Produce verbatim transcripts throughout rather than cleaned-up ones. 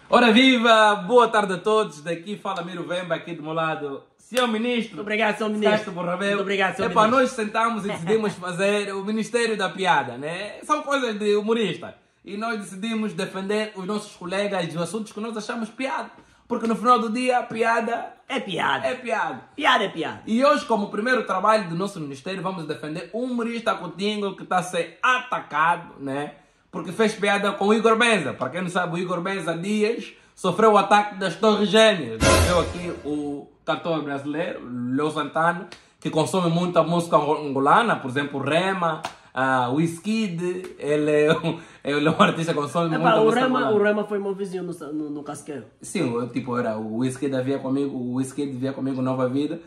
Ora viva, boa tarde a todos. Daqui fala Miro Vemba, aqui do meu lado. senhor Ministro. Muito obrigado, senhor Ministro. Muito obrigado, senhor É para Ministro. nós sentamos e decidimos fazer o Ministério da Piada, né? São coisas de humorista. E nós decidimos defender os nossos colegas e os assuntos que nós achamos piada. Porque no final do dia, a piada É piada. é piada. Piada é piada. E hoje, como primeiro trabalho do nosso ministério, vamos defender um humorista Coutinho que está a ser atacado, né? Porque fez piada com o Igor Benza. Para quem não sabe, o Igor Benza Dias sofreu o ataque das Torres Gêmeas. Viu aqui o cantor brasileiro, Léo Santana, que consome muita música angolana, por exemplo, Rema, uh, Wizkid. Ele é um, ele é um artista que consome Epa, muita o música Rema, angolana. o Rema foi meu vizinho no, no, no Casqueiro. Sim, eu, tipo, era o Wizkid havia comigo, o Wizkid via comigo Nova Vida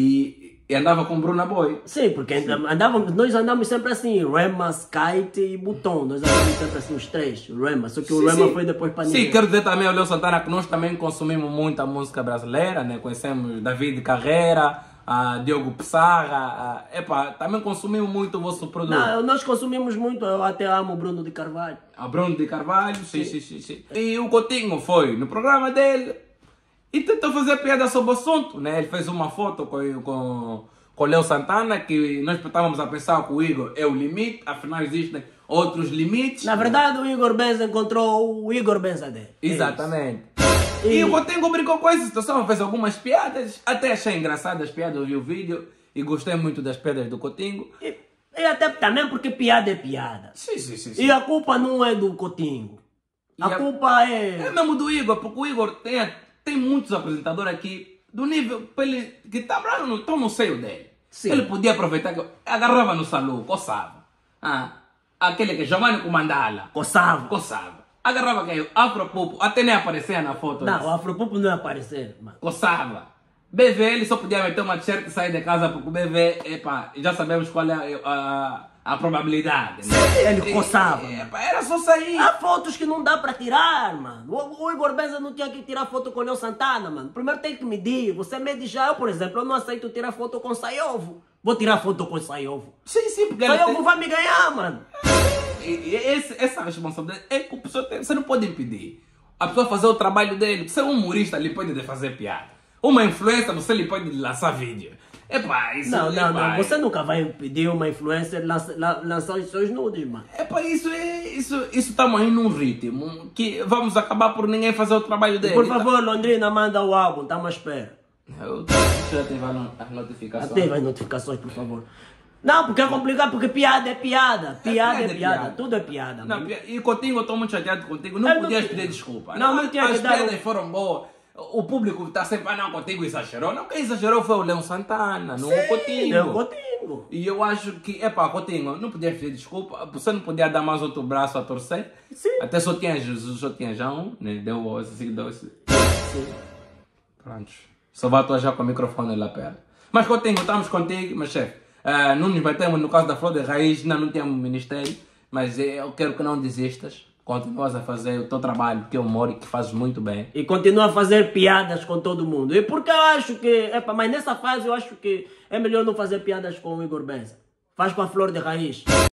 e, e andava com Bruna Boy. Sim, porque andávamos, nós andamos sempre assim, Rema, Skite e Button. Nós andamos sempre assim, os três, Rema. Só que o Sim, Rema sim. foi depois para Sim, ninguém. quero dizer também ao Léo Santana que nós também consumimos muita música brasileira, né? Conhecemos David Carreira, a Diogo Pissarra, a... Epa, também consumimos muito o vosso produto. Não, nós consumimos muito, eu até amo o Bruno de Carvalho. A Bruno de Carvalho, sim, sim, sim, sim. E o Coutinho foi no programa dele e tentou fazer piada sobre o assunto, né? Ele fez uma foto com, com, com o Léo Santana, que nós estávamos a pensar que o Igor é o limite, afinal existem outros limites. Na verdade, o Igor Benza encontrou o Igor Benza dele. Exatamente. É E E- o Coutinho brincou com essa situação, fez algumas piadas, até achei engraçadas as piadas, eu vi o vídeo e gostei muito das piadas do Coutinho. E, e até também porque piada é piada. Sim, sim, sim. sim. E a culpa não é do Coutinho. A E a- culpa É é... mesmo do Igor, porque o Igor tem, tem muitos apresentadores aqui do nível pra ele, que estão no, tão no seio dele. Sim. Ele podia aproveitar, que agarrava no salão, coçava. Ah, aquele que Giovanni Comandala, Coçava. coçava. Agarrava quem? Afropupo, até nem aparecia na foto. Não, o Afropupo não ia aparecer, mano. Coçava. B V, ele só podia meter uma t-shirt e sair de casa, porque o B V, epa, já sabemos qual é a, a, a probabilidade, né? Ele coçava. E, epa, era só sair. Há fotos que não dá pra tirar, mano. O, o Igor Benza não tinha que tirar foto com o Léo Santana, mano. Primeiro tem que medir. Você mede já. Eu, por exemplo, eu não aceito tirar foto com Saiovo. Vou tirar foto com Saiovo. Sim, sim, porque ele Saiovo tem... vai me ganhar, mano. E, e esse, essa responsabilidade é que a pessoa tem, você não pode impedir a pessoa fazer o trabalho dele. Você é um humorista, ele pode fazer piada. Uma influência, você lhe pode lançar vídeo. Epá, isso Não, não, epá, não. Você nunca vai impedir uma influencer lança- la- lançar os seus nudes, mano. Epá, isso é. Isso isso estamos aí num ritmo que vamos acabar por ninguém fazer o trabalho dele. Por favor, Londrina, manda o álbum. Tá à espera. Eu já tive as notificações. Ative as notificações, por favor. Não, porque é complicado, porque piada é piada. Piada é piada é piada. piada. Tudo é piada, Não, mano. e contigo, eu estou muito chateado contigo. Não Eu não podias tinha- pedir desculpa. Não, não tinha As que dar piadas um- foram boas. O público está sempre, ah, não, contigo exagerou. Não, quem exagerou foi o Leão Santana, não o Coutinho. É o Coutinho. E eu acho que, epá, Coutinho, não podia pedir desculpa. Você não podia dar mais outro braço a torcer. Sim. Até só tinha, só tinha já um, né? Deu esse, deu esse. Sim. Pronto. Só vai atuar já com o microfone lá perto. Mas Coutinho, estamos contigo, mas chefe, ah, não nos metemos no caso da Flor de Raiz, não, não temos ministério, mas eu quero que não desistas. Continuas a fazer o teu trabalho, que é humor e que fazes muito bem. E continua a fazer piadas com todo mundo. E porque eu acho que... Epa, mas nessa fase eu acho que é melhor não fazer piadas com o Igor Benza. Faz com a Flor de Raiz.